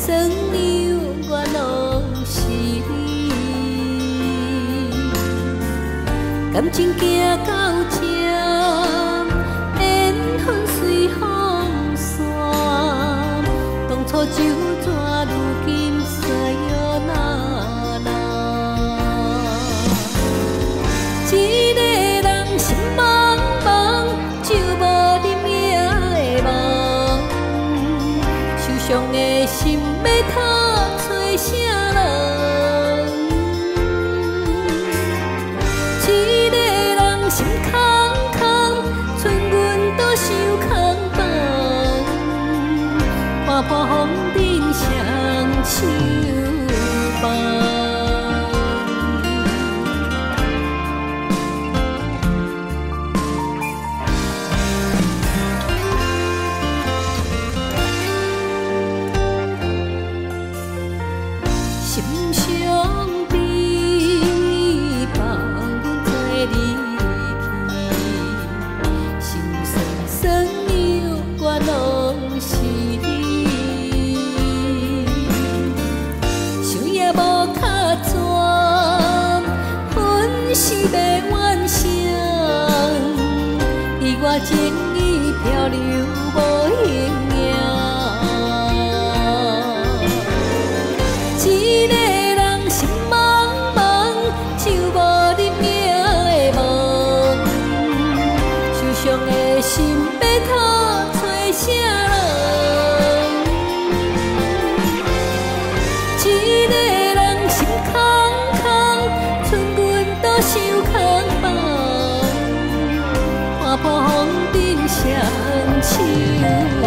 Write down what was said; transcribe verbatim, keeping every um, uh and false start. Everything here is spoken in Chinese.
酸牛我拢是你，感情行到这，缘分随风散，当初就怎如今西哟那那，一个人心茫茫，就无你名的梦，受伤的心要讨找啥人？一个人心空空，剩阮倒想空房，看破风尘双手放。心伤悲，放阮在离去，心酸酸牛我拢是你，想也无卡全，分是要完成，伊我情意漂流无形影。一个人心茫茫，就无你名的梦，受伤的心要讨找啥人？一个人心空空，剩阮倒想空房，看破风尘双手。